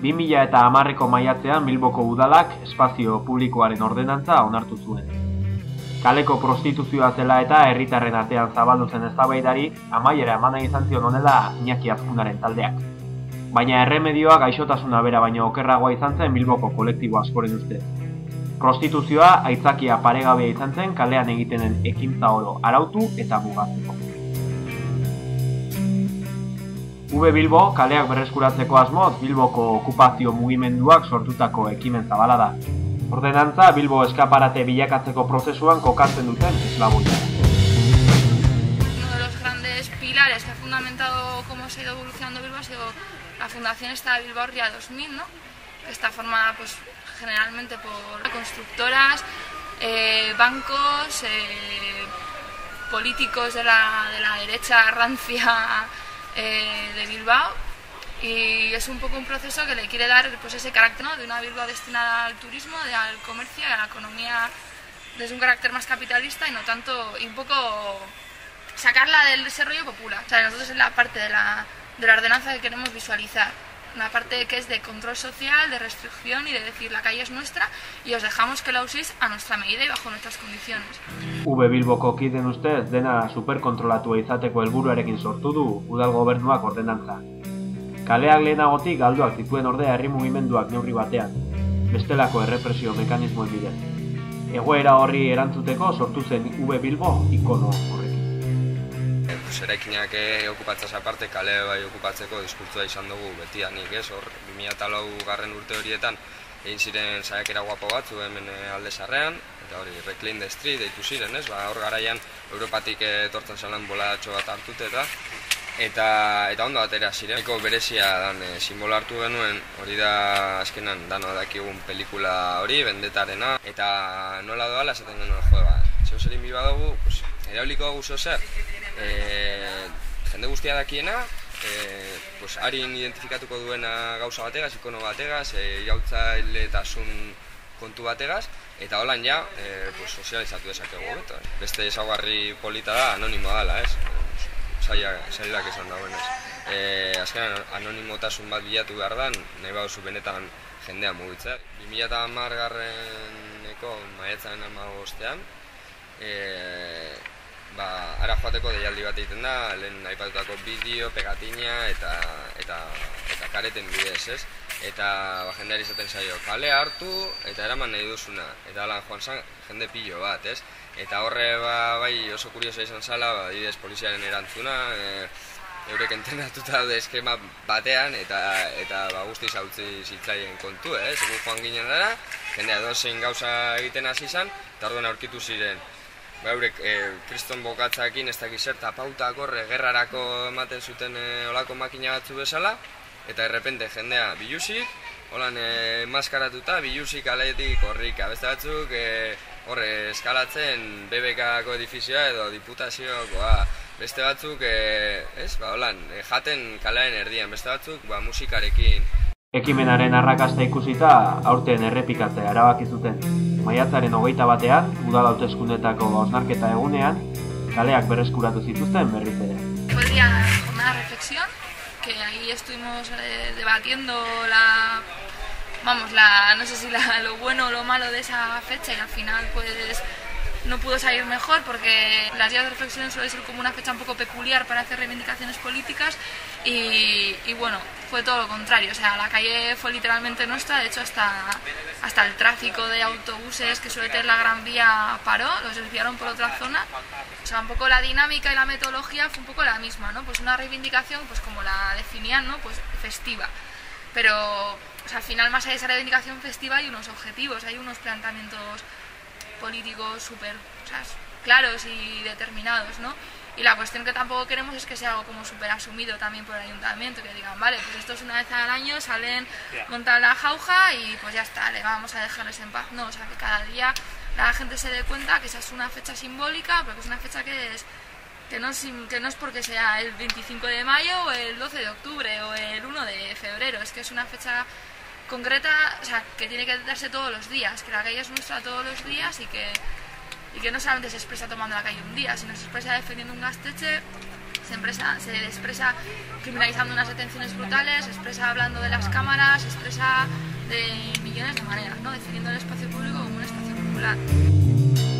2010ko maiatzean Bilboko udalak espazio publikoaren ordenantza onartu zuen. Kaleko prostituzioa zela eta herritarren artean zabaldu zen eztabaidari amaiera eman nahi izan zion honela Iñaki Azkunaren taldeak. Baina erremedioa gaixotasuna bera baino okerragoa izan zen Bilboko kolektibo askoren ustez. Prostituzioa aitzakia paregabea izan zen kalean egitenen ekintza oro arautu eta mugatzeko. Bilbo kaleak berreskuratzeko asmoz Bilboko okupazio mugimenduak sortutako ekimen zabala da. Ordenantza Bilbo eskaparate bilakatzeko prozesuan kokatzen duten eslaboia. Uno de los grandes pilares que ha fundamentado cómo se ha ido evolucionando Bilbo ha sido la fundación esta de Bilbaorria 2000, ¿no? Que está formada pues, generalmente por constructoras, bancos, políticos de la derecha rancia de Bilbao, y es un poco un proceso que le quiere dar pues, ese carácter, ¿no? De una Bilbao destinada al turismo, al comercio y a la economía desde un carácter más capitalista y no tanto, y un poco sacarla del desarrollo popular. O sea, nosotros es la parte de la ordenanza que queremos visualizar. Una parte que es de control social, de restricción y de decir la calle es nuestra y os dejamos que la uséis a nuestra medida y bajo nuestras condiciones. Bilboko kideen ustez dena superkontrolatua izateko helburuarekin sortu du udal gobernuak ordenantza. Kaleak lehenagotik galduak zituen ordea herri mugimenduak neurri batean, bestelako errepresio mekanismoen bidez. Egoera horri erantzuteko sortu zen Bilbo ikono horrekin. Eraikinak okupatzaz aparte, kale bai okupatzeko diskurtzua izan dugu betianik, ez? Hor, 2004 urte horietan egin ziren saiakera guapo batzu hemen Alde Zaharrean, eta hori Reclaim the Street deitu ziren, ez? Hor garaian Europatik etortzen zelan boladatxo bat hartute eta ondo atera ziren. Eko berezia dan simbolo hartu genuen, hori da azkenan dano dakigun pelikula hori, Bendetarena, eta nola doala esaten genuen joa. Zeu zerin bi badugu, erauliko dugu zeu zer, jende guztia dakiena, harin identifikatuko duena gauza bategaz, ikono bategaz, iraultzailetasun kontu bategaz, eta holan ja sozializatu dezakegu. Beste ezaugarri polita da anonimoa dela, ez? Zailak esan dagoenez. Azkenan anonimotasun bat bilatu behar da, nahi baduzu benetan jendea mugitzea. 2010ko maiatzaren 15ean, ara joateko deialdi bat egiten da, lehen aipatutako bideo, pegatina eta kareten bidez, ez? Eta jendeari izaten zaio, kale hartu eta eraman nahi duzuna. Eta lan joan zan jende pillo bat, ez? Eta horre bai oso kuriosa izan zala, adibidez poliziaren erantzuna, eurek entrenatuta daude eskema batean eta guztiz hautzi zitzaien kontu, ez? Egu joan ginen dara, jendea dozein gauza egiten hasi izan, eta orduan aurkitu ziren. Eurek kriston bokatzakin ez dakiz zer tapautak horre gerrarako ematen zuten olako makina batzu bezala, eta errepente jendea bilusik, holan maskaratuta bilusik aletik horrika. Beste batzuk horre eskalatzen BBKko edifizioa edo diputaziokoa. Beste batzuk jaten kalearen erdian, beste batzuk musikarekin. Ekimenaren arrakasta ikusita aurten errepikatzea erabaki zuten. Maiatzaren 21ean, udal hauteskundetako hausnarketa egunean, kaleak berreskuratu zituzten berriz ere. Fue el día de jornada de reflexión, que ahí estuvimos debatiendo no sé si lo bueno o lo malo de esa fecha, y al final pues no pudo salir mejor porque las días de reflexión suele ser como una fecha un poco peculiar para hacer reivindicaciones políticas y bueno, fue todo lo contrario. O sea, la calle fue literalmente nuestra, de hecho hasta el tráfico de autobuses que suele tener la Gran Vía paró, los desviaron por otra zona. O sea, un poco la dinámica y la metodología fue un poco la misma, ¿no? Pues una reivindicación, pues como la definían, ¿no? Pues festiva. Pero o sea, al final, más allá de esa reivindicación festiva, hay unos objetivos, hay unos planteamientos políticos súper claros y determinados, ¿no? Y la cuestión que tampoco queremos es que sea algo como súper asumido también por el ayuntamiento, que digan, vale, pues esto es una vez al año, salen, montan la jauja y pues ya está, le vamos a dejarles en paz. No, o sea, que cada día la gente se dé cuenta que esa es una fecha simbólica, porque es una fecha que no es porque sea el 25 de mayo o el 12 de octubre o el 1 de febrero, es que es una fecha concreta, o sea, que tiene que darse todos los días, que la calle es nuestra todos los días y que no solamente se expresa tomando la calle un día, sino se expresa defendiendo un Gaztetxe se expresa criminalizando unas detenciones brutales, se expresa hablando de las cámaras, se expresa de millones de maneras, ¿no? Definiendo el espacio público como un espacio popular.